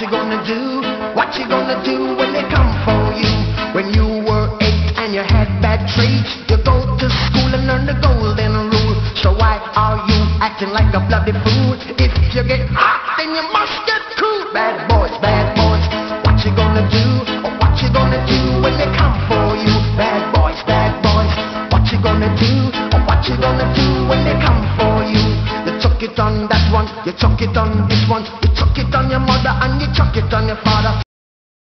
you gonna do? What you gonna do when they come for you? When you were 8 and you had bad traits, you go to school and learn the golden rule. So why are you acting like a bloody fool? If you get hot, then you must get cool. Bad boys, what you gonna do? Or what you gonna do when they come for you? Bad boys, what you gonna do? Or what you gonna do when they come for you? You took it on that one, you took it on this one, you took it on your mother and you took it on your father.